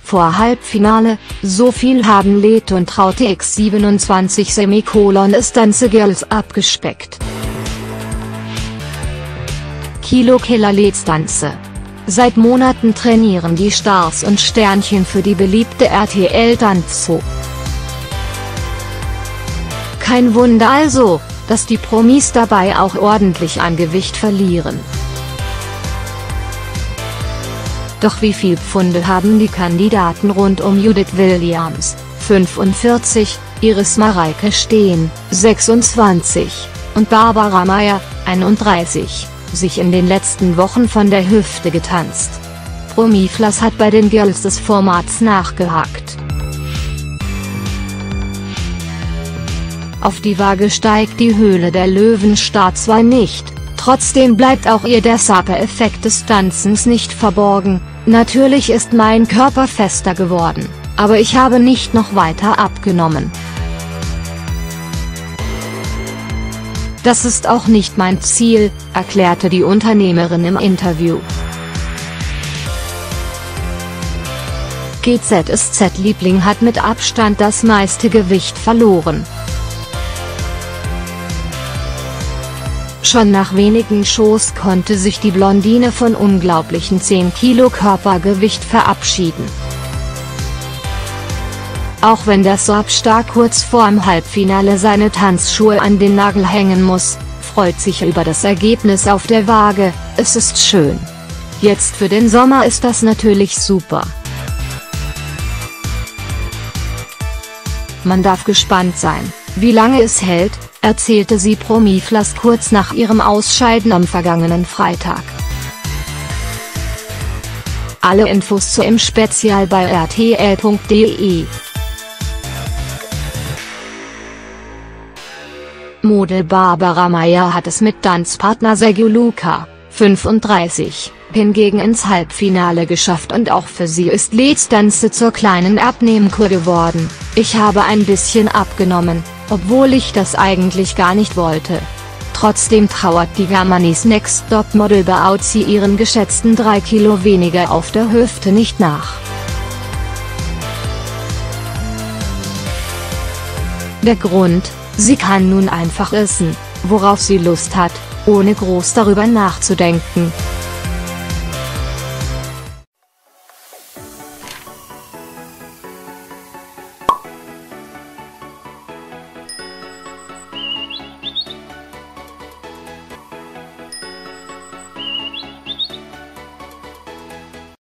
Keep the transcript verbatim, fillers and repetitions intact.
Vor Halbfinale, so viel haben Let und Traute X siebenundzwanzig Stanze Girls abgespeckt. Kilo-Killer Let Stanze. Seit Monaten trainieren die Stars und Sternchen für die beliebte R T L-Tanzshow. Kein Wunder also, dass die Promis dabei auch ordentlich an Gewicht verlieren. Doch wie viel Pfunde haben die Kandidaten rund um Judith Williams, fünfundvierzig, Iris Mareike Steen, sechsundzwanzig, und Barbara Meyer, einunddreißig, sich in den letzten Wochen von der Hüfte getanzt? Promiflas hat bei den Girls des Formats nachgehakt. Auf die Waage steigt die Höhle der Löwen-Star zwar nicht, trotzdem bleibt auch ihr der Super-Effekt des Tanzens nicht verborgen. Natürlich ist mein Körper fester geworden, aber ich habe nicht noch weiter abgenommen. Das ist auch nicht mein Ziel, erklärte die Unternehmerin im Interview. G Z S Z-Liebling hat mit Abstand das meiste Gewicht verloren. Schon nach wenigen Shows konnte sich die Blondine von unglaublichen zehn Kilo Körpergewicht verabschieden. Auch wenn der Soapstar kurz vorm Halbfinale seine Tanzschuhe an den Nagel hängen muss, freut sich über das Ergebnis auf der Waage. Es ist schön. Jetzt für den Sommer ist das natürlich super. Man darf gespannt sein, wie lange es hält, erzählte sie Promiflas kurz nach ihrem Ausscheiden am vergangenen Freitag. Alle Infos zu im Spezial bei R T L punkt de. Model Barbara Meyer hat es mit Tanzpartner Sergio Luca, fünfunddreißig, hingegen ins Halbfinale geschafft und auch für sie ist Let Stanze zur kleinen Abnehmkur geworden. Ich habe ein bisschen abgenommen, obwohl ich das eigentlich gar nicht wollte. Trotzdem trauert die Germany's Next Top Model Beauty ihren geschätzten drei Kilo weniger auf der Hüfte nicht nach. Der Grund: Sie kann nun einfach essen, worauf sie Lust hat, ohne groß darüber nachzudenken.